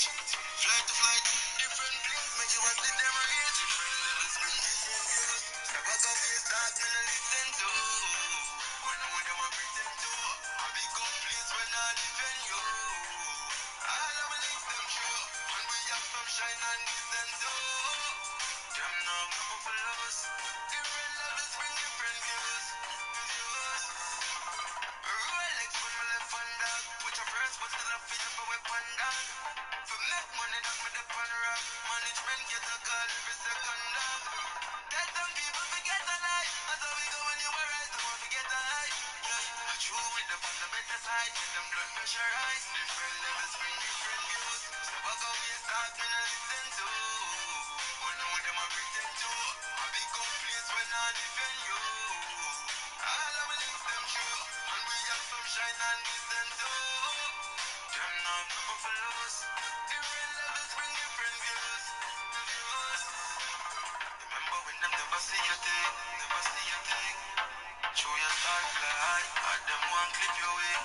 Flight to flight, different planes, make you want to them rage. Different levels, bring different views. Step out of your talk, when I listen to. When I want them, I pretend to. I become please when I defend you. All of my links, them true. When we have some shine and distance, oh. Them now, couple for us. Different levels, bring different views. Views. Rolex when my left hand dog. Put your first, but still I feel up a weapon dog. For make money that me depend rock. Management get a call every second dog. Tell some people forget a lie. That's how we go when you arise. No one forget a lie. Yeah, I true with the on the better side. Get them blood pressure rise. Different levels bring different views. So I go we start me no listen to. When know them I pretend to. I become please when I defend you. All of my links them true. And we have some shine and distance too. Them now come for us. Different levels bring different views. Views. Remember when them never see a thing, never see a thing. Show your start fly, had them one clip your way.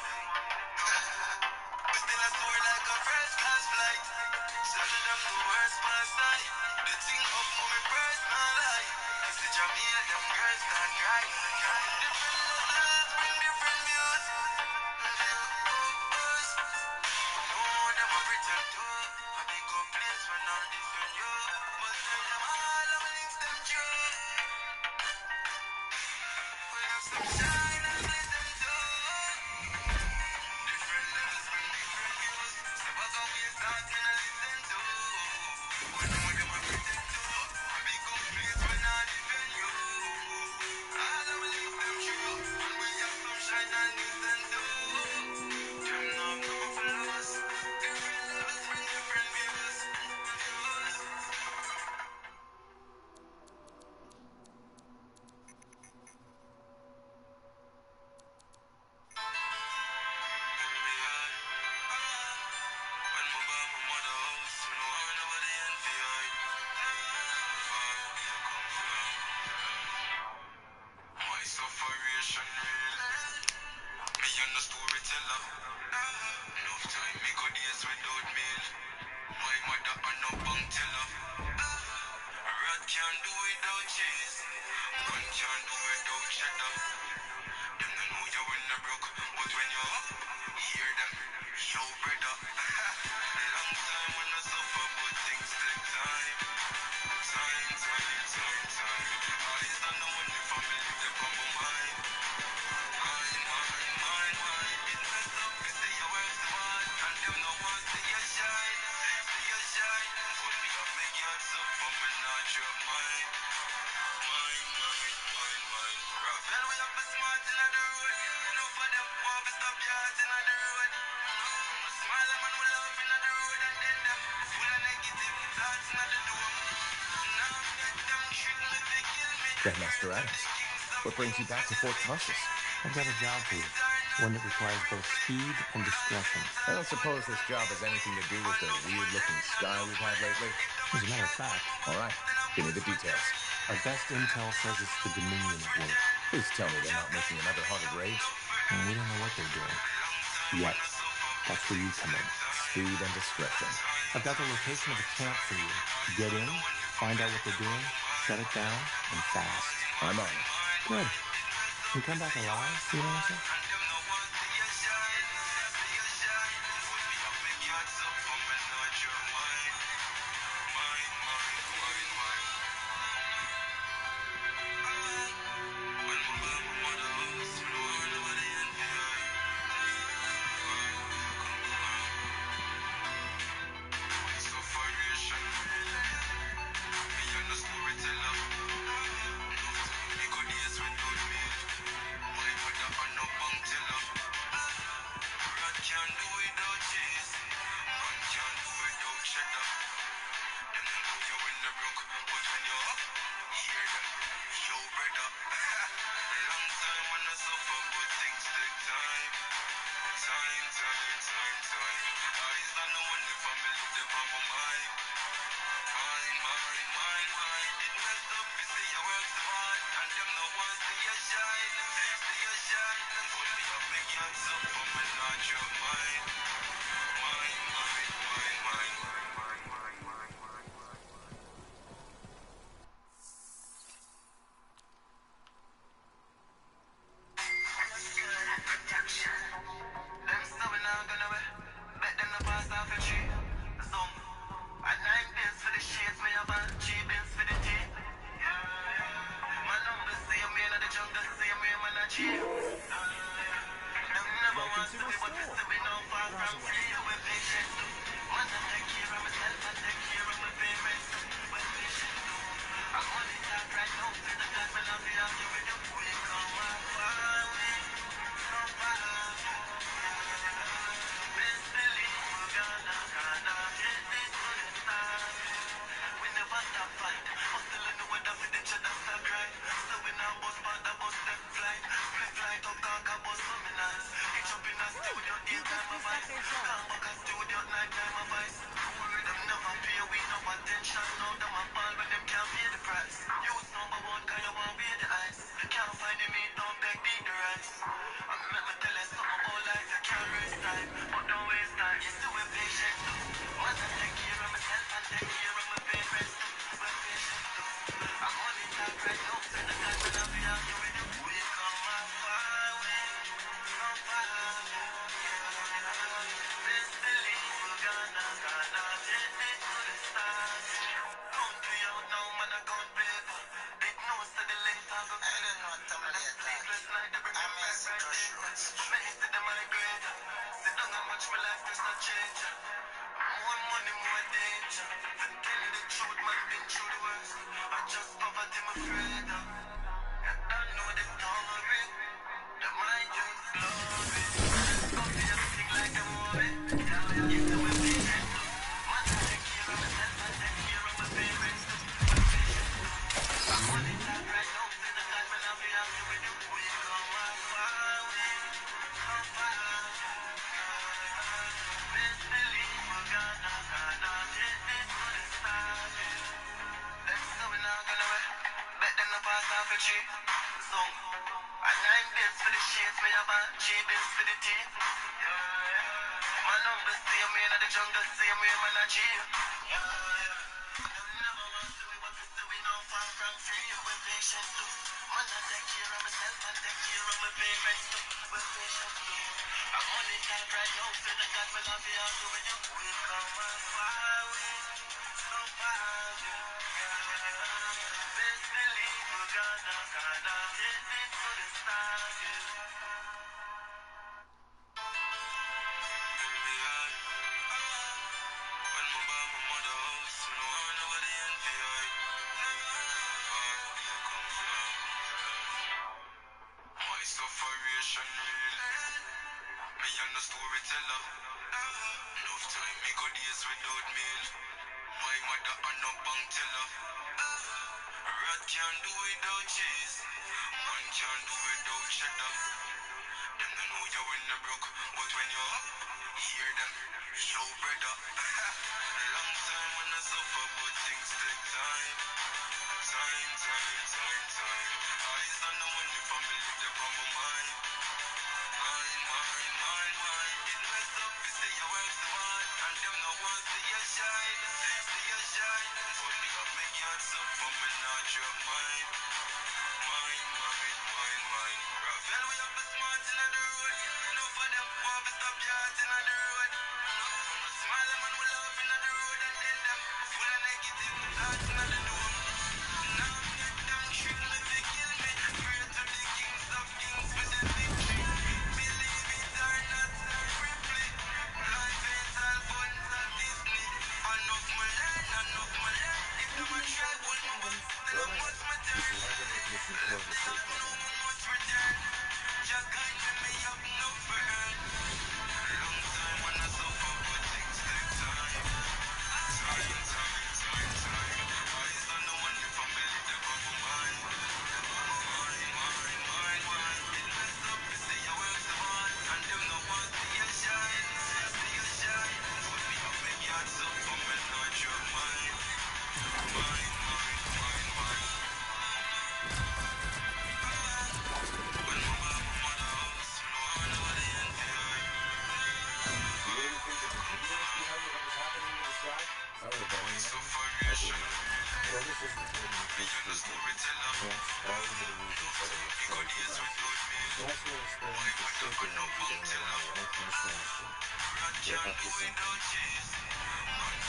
We still a soar like a first class flight. Settle them the worst past I. The thing up for me personal life. I see Jamil, them girls start crying. Different levels bring different views. Views. No, them a pretend to. I be go place when I defend you. But tell them all of my links them true. We have some shine and glisten too. Different levels bring different views. Step out of your start and I listen to. When know them I pretend to. I be go place when I defend you. All of my links them true. And we have some shine and glisten too. Them now come for us. Different levels bring different views. Views. When my bar, my mother house, me no want nobody envy I. Far where you come from. My sufferation real. Me and no storyteller. Enough time me go days without meal. My mother and no bank teller. Rat can't do without cheese. Man can't do without cheddar. Them no know you when you broke, but when you up, hear them. Yo, brother. Long time when I suffer, but things take time. Time. Eyes on the money, family, they on my mind. Mine. It messed up, they say you work so hard, and them no one see you shine. See you shine. But me have make yards up, but me not drop mine. Mine. Rafael, we have a smart in the road. Enough of them want to stop yards in the road. Smile man will laugh in the road, and then them full of negative thoughts in the dome. Now make them trick me, they kill me. Grandmaster Adams, what brings you back to Fort Tarsus? I've got a job for you, one that requires both speed and discretion. I don't suppose this job has anything to do with the weird-looking sky we've had lately? As a matter of fact, All right, give me the details. our best intel says it's the Dominion at work. Please tell me they're not making another Heart of Rage. And we don't know what they're doing. Yet. That's where you come in. Speed and discretion. I've got the location of a camp for you. Get in, find out what they're doing, shut it down, and fast. I'm on it. Good. You come back alive, you know what I'm saying? Can't do without cheese. Man can't do without cheddar. off your tree. Zoom. And 9 bins for the shades, me have a 3 bins for the tea. Yeah. Man, I'm the same man of the jungle, same way man of chief. Them never want to be, but we still be no far from free. We're patient too. Man, I take care of myself, I take care of my parents too. We're patient too. I'm on the top right now, say the God will not be argue with you. We come out far, we come far. Best believe we're gonna get this to the start. We never stop fight. Hustle in the weather for the cheddar start grind. So we now bus part the bus step flight. Flip flight up Kanka bus so me nice. Hitch up in a studio daytime of vice. Come back a studio nighttime of vice. Them never pay we no attention. Now them a ball when them can't pay the price. Youth number one kind of want pay the ice. Can't find the meat, don't beg beat the rice. And let me tell you something about life. You can't waste time, but don't waste time. You still be patient too. Man, I take care of myself and take care of my parents too. We're patient too. I'm on the top right now, say the God will not be argue with you. We come out far, we come far. Best believe we're gonna take this to the stars. Count me out now, man, I count paper. Big nose to the left, I go I don't know what I'm sleepless night, every day, right there. Me hit to the migrate. Sit down and watch my life, just not change. More money, more danger. Tell you the truth, man, been through the worst. I just poverty, my afraid of. You don't know the story. The mind just glory. Copy everything like a movie. You do it patient too. Man, I take care of myself, I take care of my parents too. We're patient too. I'm on the top right now, say the God will not be happy with you. We come out far, we come far. Best believe we're gonna get this to the start. Them so we not gonna wait. Bet them no pass off a tree. Zoom. And 9 bins for the shades, me have a 3 bins for the tea. Man, I'm the same man of the jungle, same way man of chief. Them never want to be, but we still we not far from free. We're patient too. Man, I take care of myself, I take care of my parents too. We're patient too. I'm on the top right now, say the God will not be argue with you. We come out far, we come far. Best believe we're gonna get this to the start. When my bar, my mother house, me no want nobody envy her. Far where you come from. My sufferation real. Me and the storyteller. Enough time me go days without meal. My mother and no bank teller. Rat can't do without cheese. Man can't do without cheddar. Them don't know you when you're broke, but when you're up, hear them. Yo, brother. Long time when I suffer, but things take time. Time. Eyes on the money, family, they're on my mind. Mine. It messed up, you say you work so hard, and them no one see you shine. But me up my yards up, but me not drop mine. Mine. Rafael, we have a smart in the road. Enough of them want to stop yards in the road. From the smile, man, we laugh in the road, and then them full of negative thoughts in the dome. Now I'm get them trill me to kill me. Pray to the kings of kings for the victory. Believe it or not, briefly. Life ain't all fun, Disney. Enough me learn. If them a try, pull me back, then I must my turn. Left the yard, no one must return. Just kind me up, no for earn. Long time when I suffer, but things take time. Time. Eyes on the money, family, they're on my mind. Mine. It messed up, you say you work so hard, and them no one see you shine. But me up my yards up, but me not drop mine. Mine. When my bar, my mother house, me no want nobody envy her. Do you think that the video behind what was happening in the sky? That would have been My amazing. sufferation. Well, this is the thing with these people. Yes, all of the reasons that are exposed to us. Once we experience the stupid energy going around the earth and astonishing, you're up to something.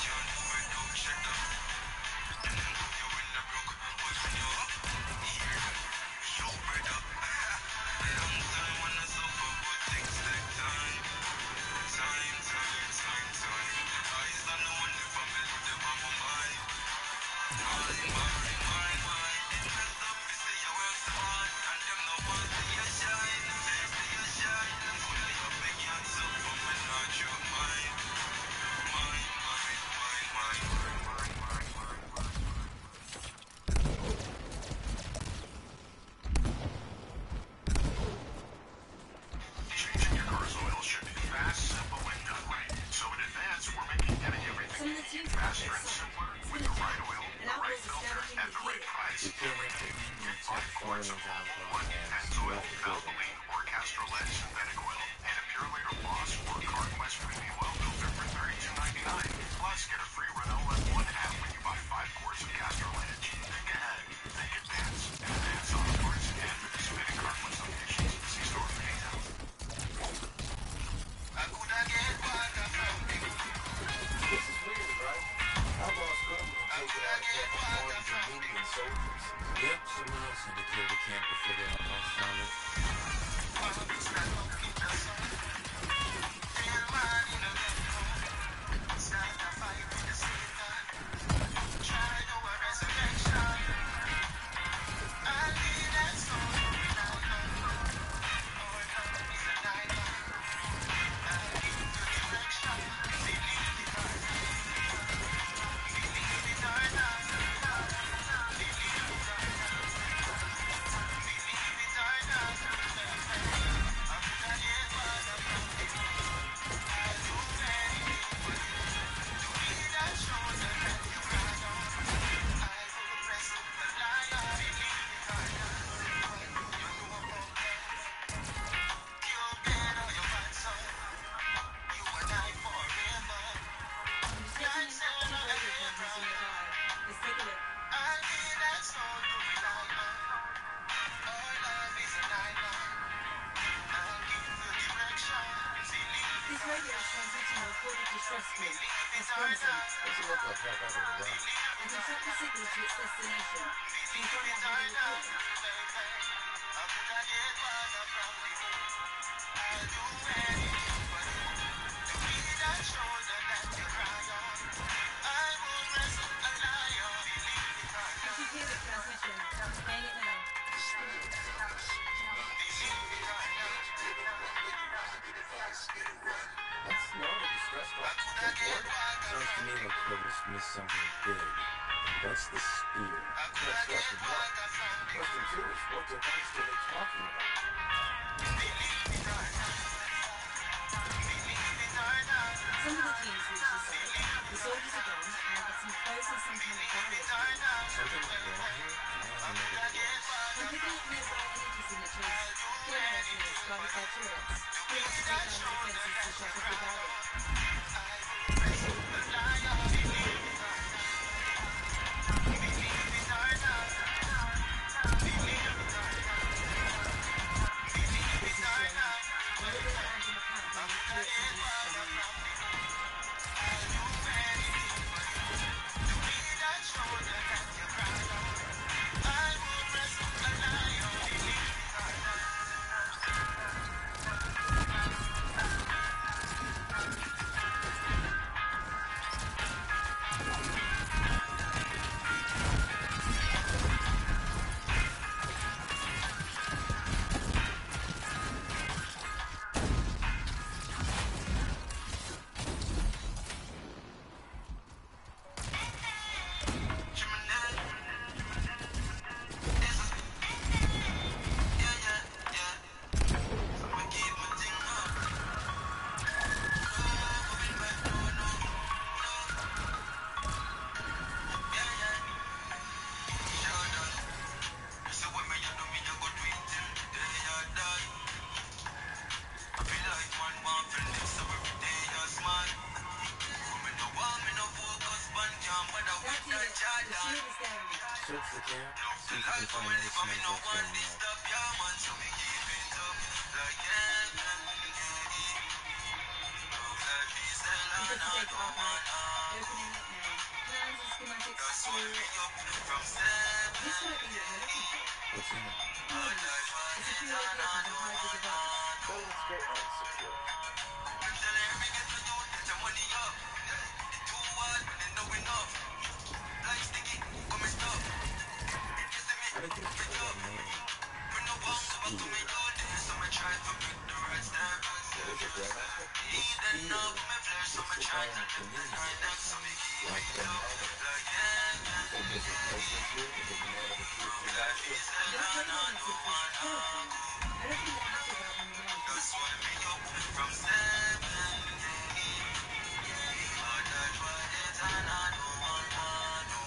Changing your car's oil should be fast, simple, and done right. So in advance, we're making getting everything faster and simpler with the right oil, the right filter, at the right price. Find quarts of Formula 1 Pennzoil, Valvoline, or Castrol Edge synthetic oil, and a Purelator Boss or CarQuest premium oil filter for $32.99. Plus, get a free Renault F1 app when you buy 5 quarts of Castrol Edge. Think ahead. Think advance. Advance Auto Parts and participating CarQuest locations. See store for details. This is weird, right? Outlaw's government take it out of arms and Indian soldiers. Yep, someone else indicated a camp before the outlaws found it. This radio transmitting a recorded distress call has Bronson Doesn't look like help ever arrived. and can track the signal to its destination. Can you find out who they recorded? Did you hear the transmission? Playing it now. That's not a distress call. Sounds to me like whoever's missed something big. That's the spear. That's question one. Question two is what device are they talking about? Some of the teams reached the site. The soldiers are gone, and it's enclosed in some kind of barrier. Something went wrong here, and I don't know what it was. I'm picking up nearby energy signatures. Clear mercenaries guarded by turrets. We have to take down the defenses to shut off the barrier. This is strange. One of the lines in the camp when the turrets are used for me. search the camp, Love see the if you can life, find I'm other living, me songs no that's one going this on. stuff, yeah, man, so we keep it up. Like heaven, love life is hell It's and just I to take don't off right. wanna. Opening up now. Plans and schematics That's to why we up from this might be what you're looking for. What's in it? Hard life, A I secure get and I location for don't hybrid wanna. device. Well, let's go unsecure. Them tell every ghetto youth, get your money up. It too hard, but they know enough. Life sticky, come and stop. You see me, How did you up it feel up. that name? Me no The want go back to me skier. old days, so me try to make the right step. What is it, Brad? The Then skier. up my flesh, so It's me the try guy to like the live the ninja night or up, so me something. keep Like it the up. Naruto. Like heaven, You think there's a replacement to it? Because the Naruto Jutsu life Master? is hell This and radio I message don't is wanna terrifying. go. I don't think that matters about when you want to. That's why me up from 7 a.m. Hard life I hate and I don't wanna know.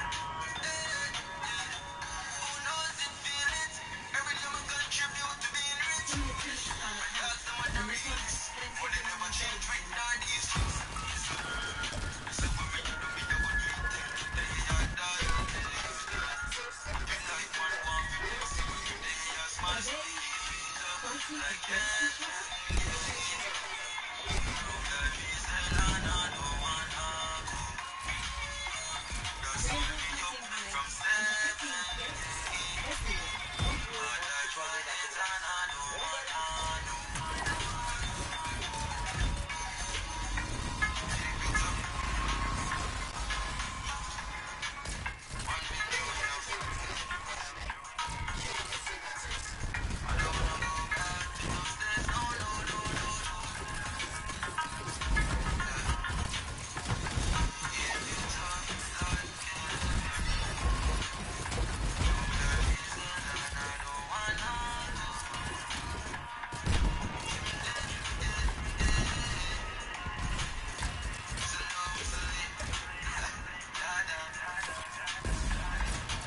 Who knows it, feel it? Every day I contribute to being rich. Similar tunes to Planet I Hulk, ask them what the and this one reason has is, plenty but of they the never new change bass with in it. none of these streets. So when me you know me, I go do it till the day I die. I tell you that. Feel like one want to bless you every day I smile, Are so they me keep it up. quoting Like against each other? life is hell and I don't wanna go. That's why me Reinforcements up incoming from and 7 detecting threats everywhere. hard life I hate and I don't wanna know. Keep it up. One big tune now. I don't wanna go back to those days. No, no, no, no, no. Keep it up. Like heaven. Love life is hell and I don't wanna go. Slowly. Da, da, da, da.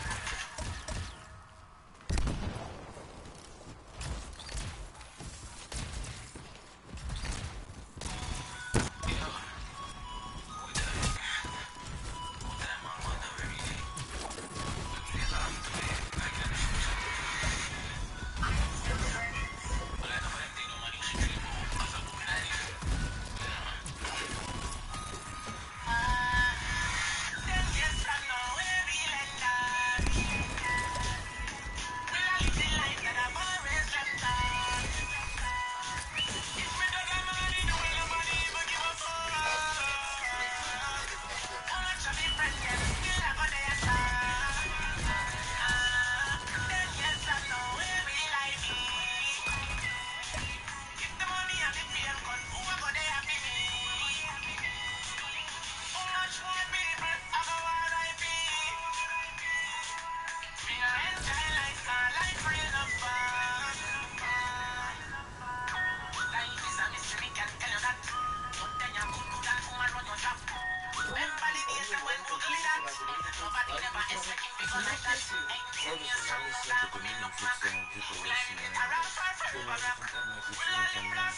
Services always said that the music sound people listen to anyway. So why do you think that might be true if I'm wrong?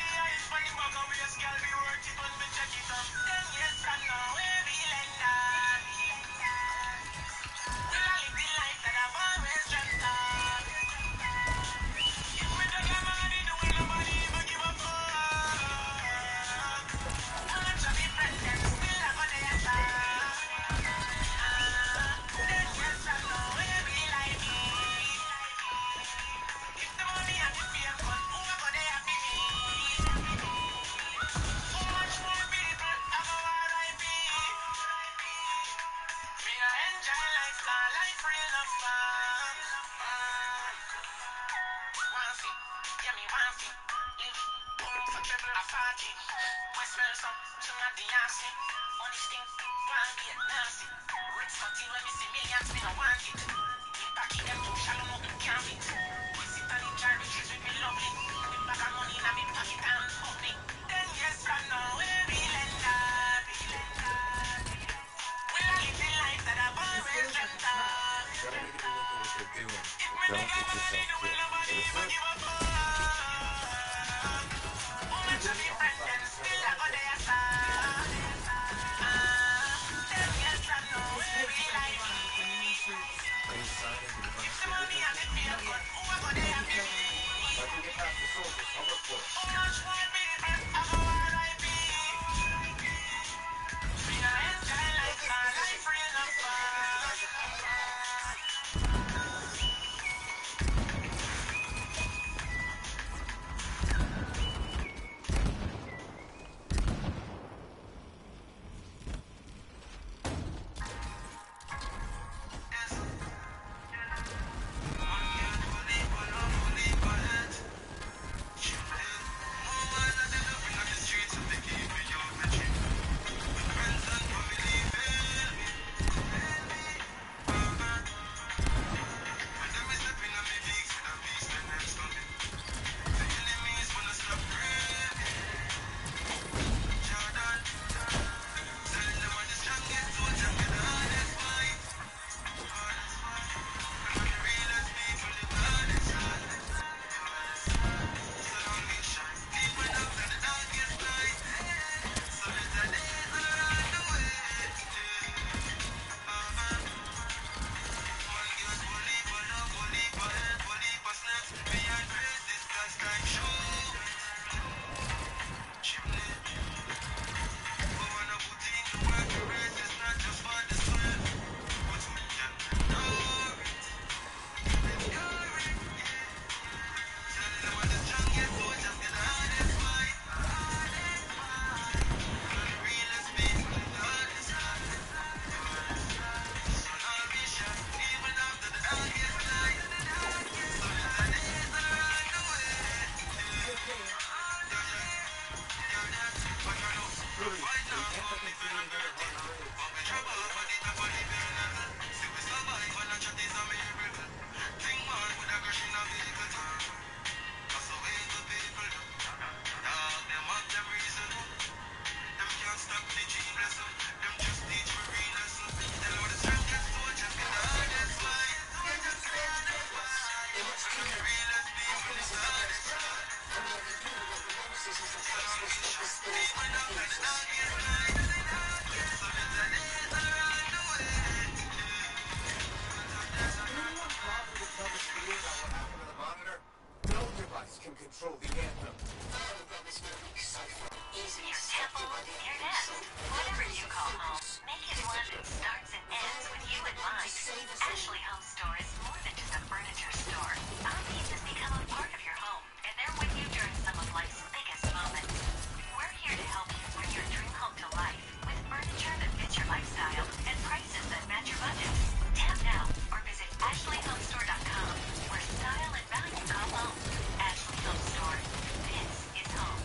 This feels like a trap. Try to get a look at what they're doing, but don't get yourself killed. Understood? This looks like a vibe for new shoots. can create another hard bridge. But we trouble over the top of the level. See we survive and a chat is a miracle. Think man with a crash in a vehicle. That's the way the people do. Dog, them have them reason. Them can't stop the G blessing. Them just teach me real lesson. Tell all the strongest soldiers get the hardest fight. Soldiers get the hardest fight. Some of the realest people is the hardest fight. Even after the darkest night. So better days are on the way. Anyone bother to tell the studio about what happened to the monitor? No device can control the anthem. Your temple, your nest, whatever you call home, make it one that starts and ends with you in mind. Ashley Home Store is more than just a furniture store. Our pieces become a part of your home, and they're with you during some of life's biggest moments. We're here to help you bring your dream home to life with furniture that fits your lifestyle and prices that match your budget. Tap now or visit AshleyHomeStore.com, where style and value come home. Ashley Home Store. This is home.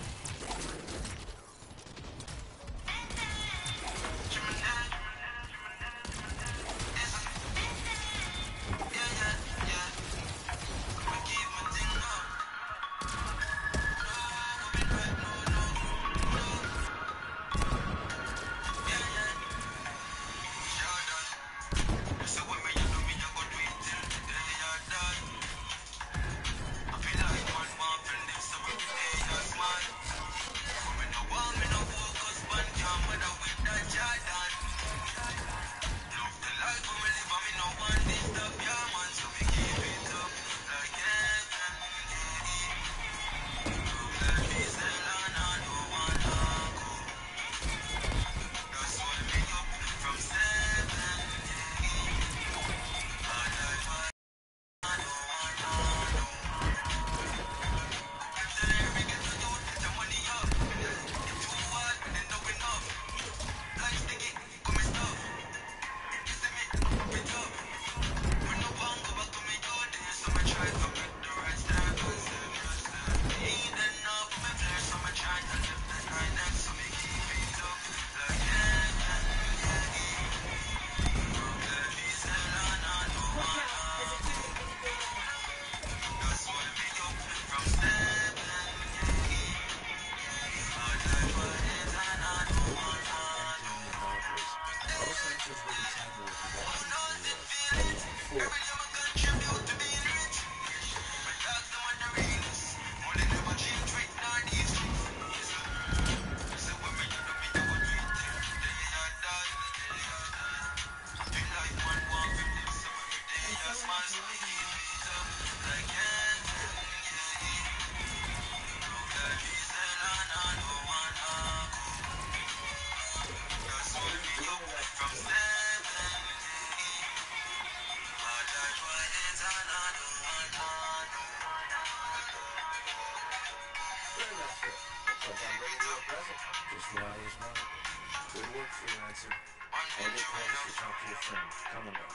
Just what I was wanting. Good work, freelancer. I'll get Paris to talk to your friend. Come along.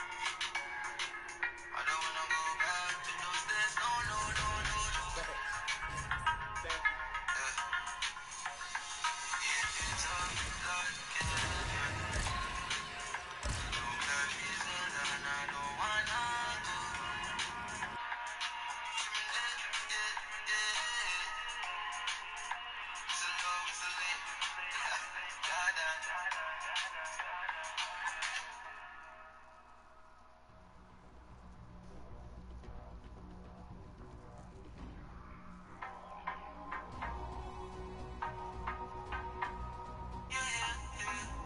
I don't wanna go back to those days. No, no, no, no, no. If it's a blood, no blood reason, and I don't wanna go. It's a love, it's a late. Da, da, da, da, da, da. Yeah, yeah, yeah.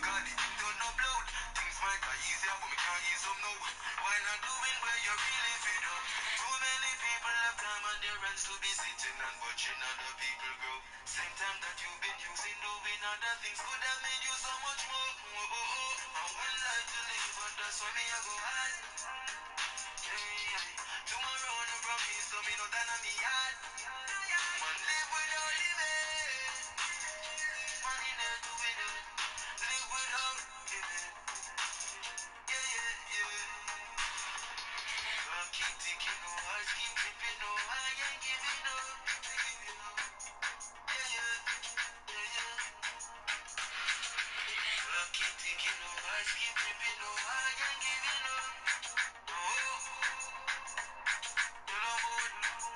call it don't no blood. Things might be easier, but me can't ease up now. Why not doing where you really fit up? Too many people have time on their hands to be sitting and watching other people grow. Same time that you've been using doing other things could have made you so much more. I one life to live, but that's why me I go hard. Tomorrow no promise, so me not done on me yard. Man live without limit. Money not do it. Live without limit. Yeah. Clock keep ticking, no heart keep tripping, no I ain't giving up. Yeah. Clock keep ticking, no heart keep tripping, no I ain't giving up. No, you know what?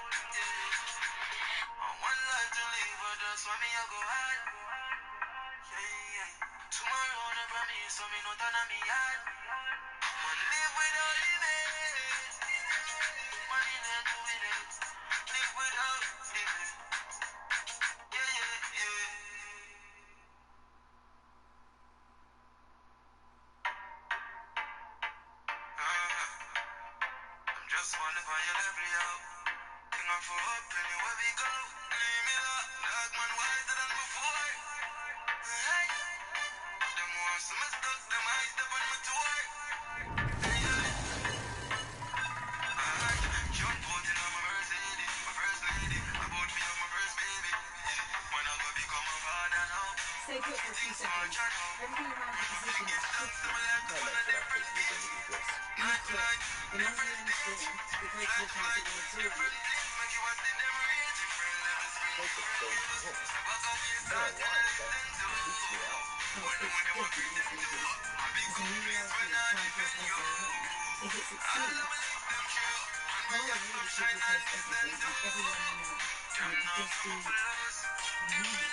Yeah. One life to live, but that's why me I go hard. Yeah. Tomorrow no promise, so me not done on me yard. Man live without limit. Money not do it. Live without limit. Yeah. I'm just wondering why you left me out. Think I'm for up anywhere we go. Leave me la, dark man wiser than before. Hey, them ones some stuck, them eyes step on my tour. Jump out in on my first lady. About me of my first baby. When I go become a father now. Stay put for a few seconds. Everything around your position is shifting. Earthquake. It must be understood the great difference it will absorb you. Make you watch them rage. Different levels bring different views. Never go waste time to listen to. Oh, it's definitely speaking. It's a new reality that's trying to replace our own. If it succeeds, power really should replace everything and everyone we know. And it would just be normal.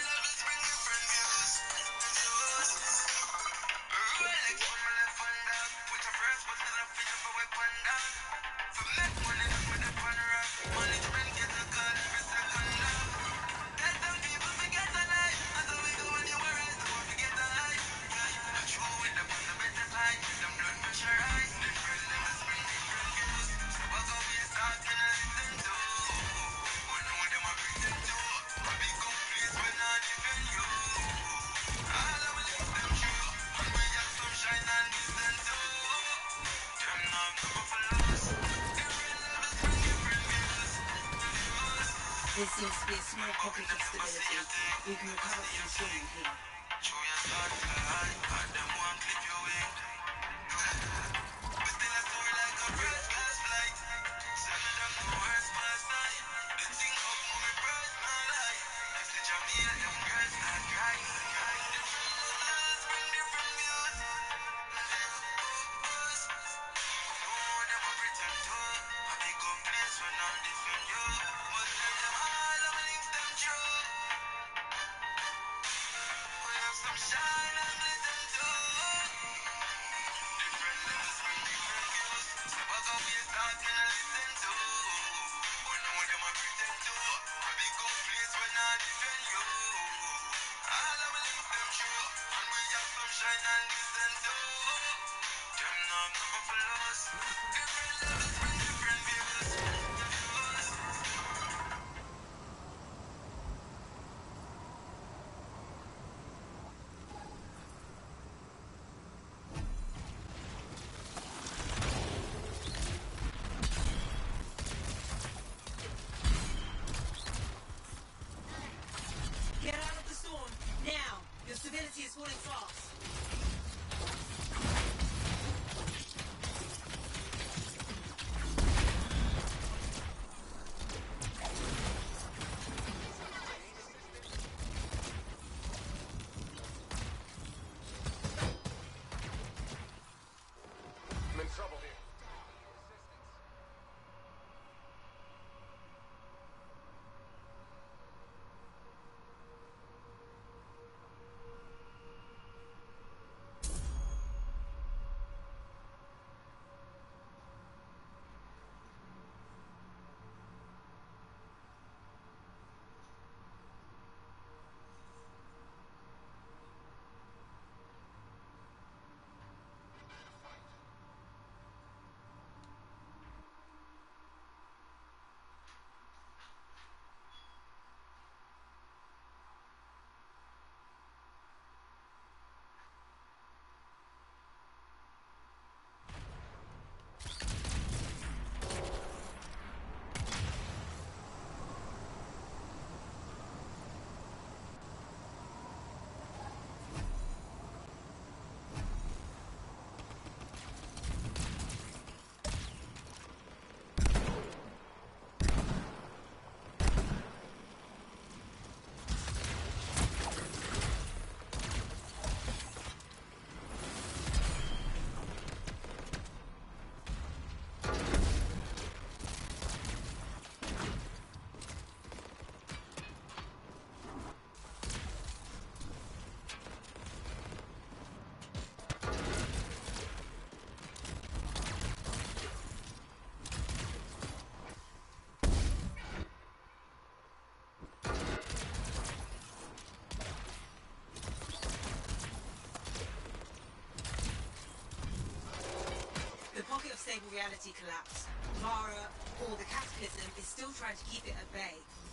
Rolex on my left hand dog. With your first one still a fish up a weapon dog. For make money that me the pan rock. Management get a call every second dog. Tell some people forget a life. And so we go when you were right, don't forget a high. Yeah, true with them on the better side. Them blood pressure rise. Different levels bring different views. Never go waste talking and listen to. But know them a pretend to. A big up place when I defend you. All of my links them true. And we have some shine and listen to. Them not number for loss. Different levels bring different views. There seems to be a small pocket of stability. You can recover from the storm here. Show your start fly. And them one clip your wing. We still a soar like a first class flight. Send me them no worst past night. The thing up on me personal life. Message of me and them girls start crying. Different levels bring different views. Oh, them a pretend to. A big up place when I defend you. But tell them all of my links them true. We have some shine and glisten too. Different levels bring different views. Never go waste talking and listen to. But know them a pretend to. A big up place when I defend you. All of my links them true. And we have some shine and listen to. Them not number for loss. Different levels bring different views. Get out of the storm, now! Your stability is falling fast. of stable reality collapse. Mara, or the Cataclysm, is still trying to keep it at bay.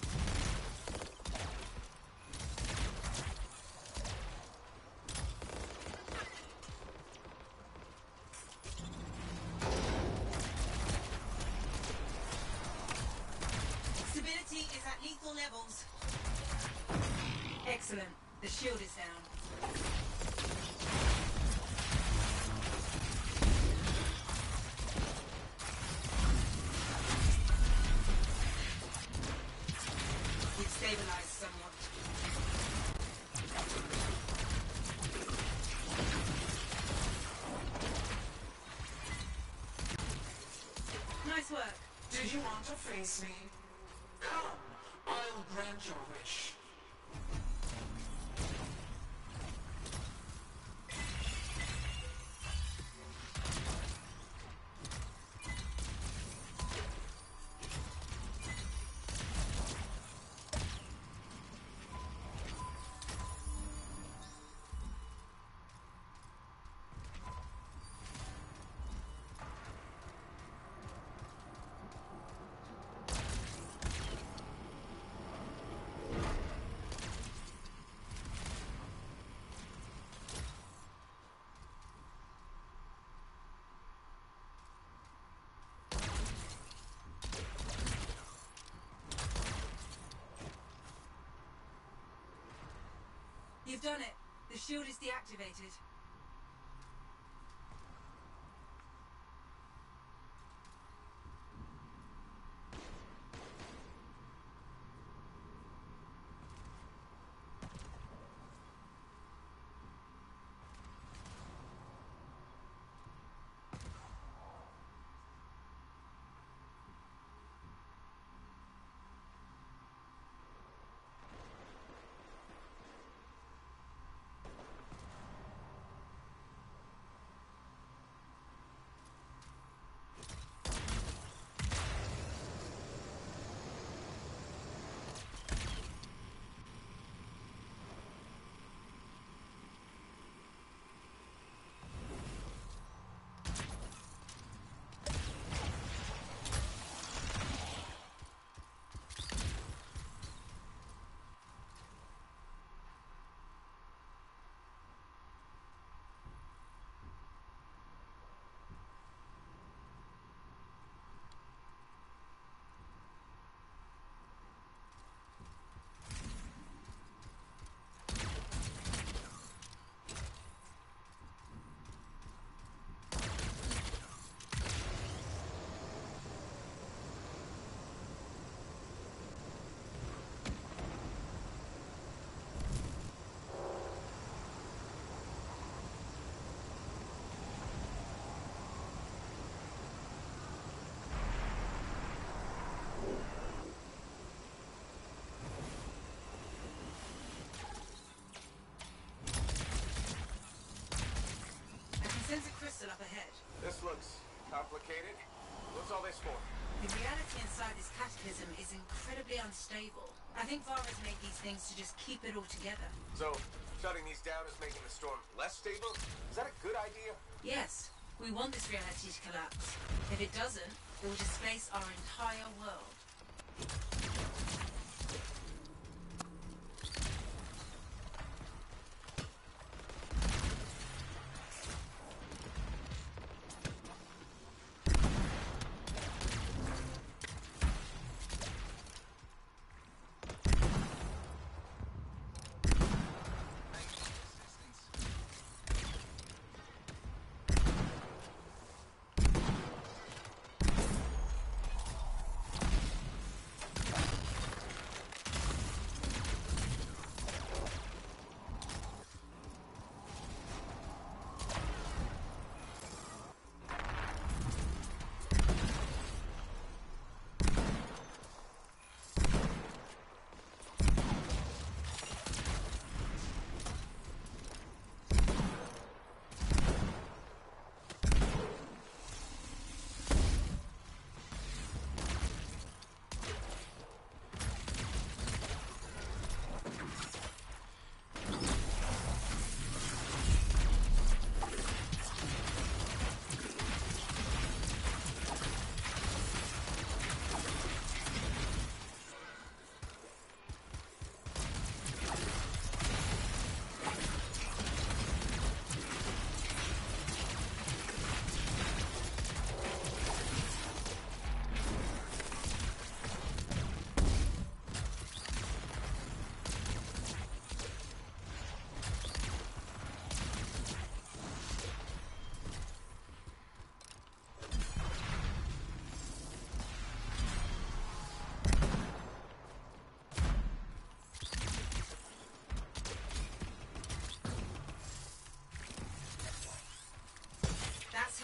Stability is at lethal levels. Excellent. The shield is down. We've stabilized somewhat. Nice work. Did you want to face me? Come, I'll grant your wish. You've done it. The shield is deactivated. Sense a crystal up ahead. This looks complicated. What's all this for? The reality inside this cataclysm is incredibly unstable. I think Vara's made these things to just keep it all together. So, shutting these down is making the storm less stable? Is that a good idea? Yes, we want this reality to collapse. If it doesn't, it will displace our entire world.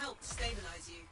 helped stabilize you.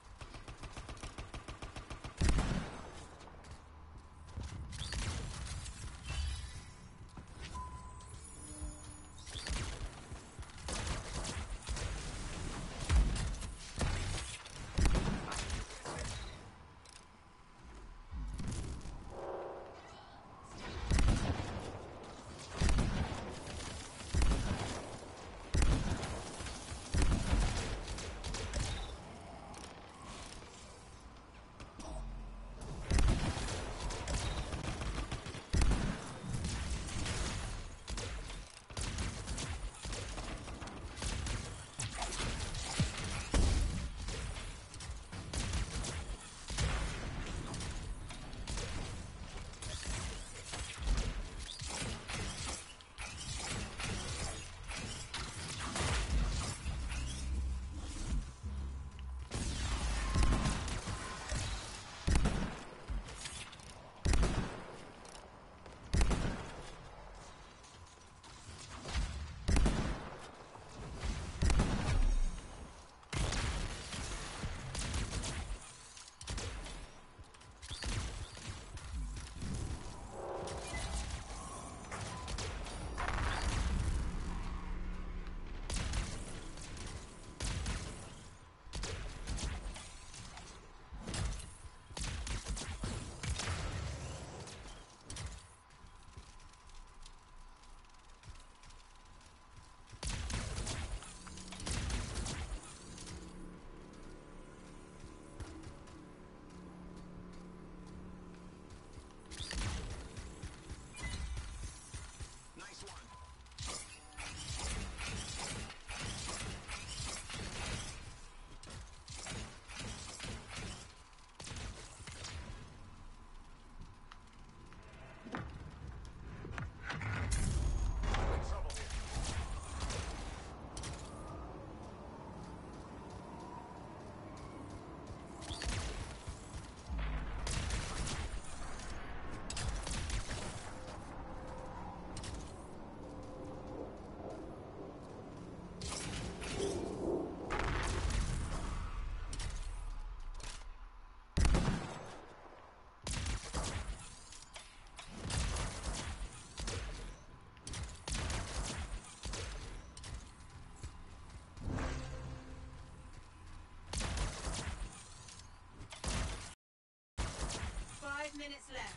Minutes left.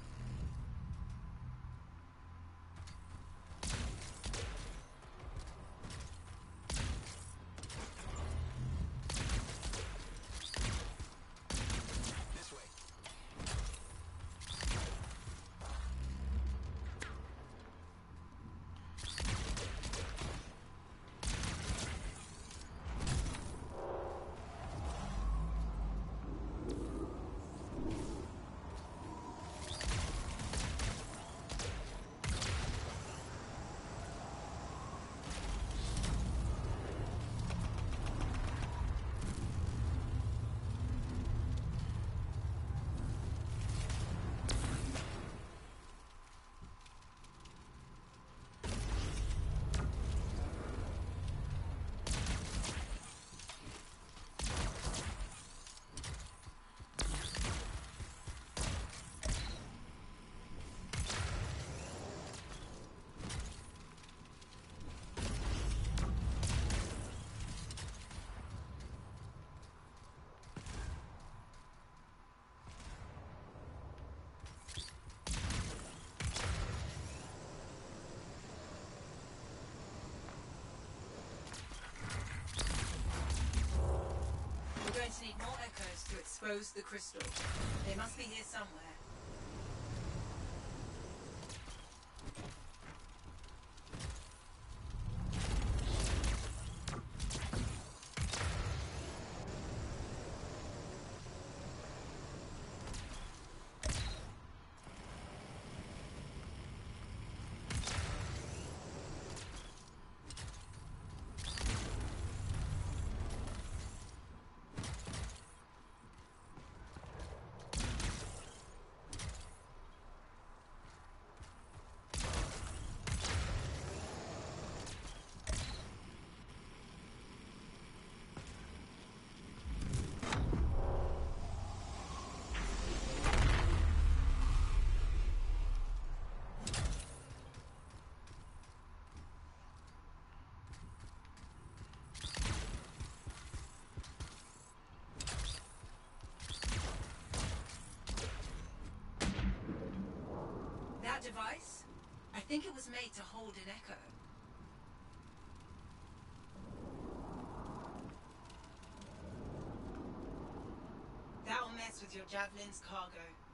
This way. We're going to need more echoes to expose the crystal. They must be here somewhere. device? I think it was made to hold an echo. That'll mess with your Javelin's cargo.